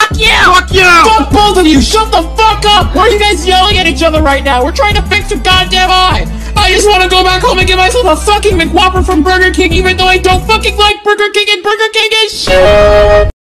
Fuck you! Fuck you! Fuck both of you! Shut the fuck up! Why are you guys yelling at each other right now? We're trying to fix your goddamn eye! I just want to go back home and get myself a fucking McWhopper from Burger King, even though I don't fucking like Burger King, and Burger King is shit!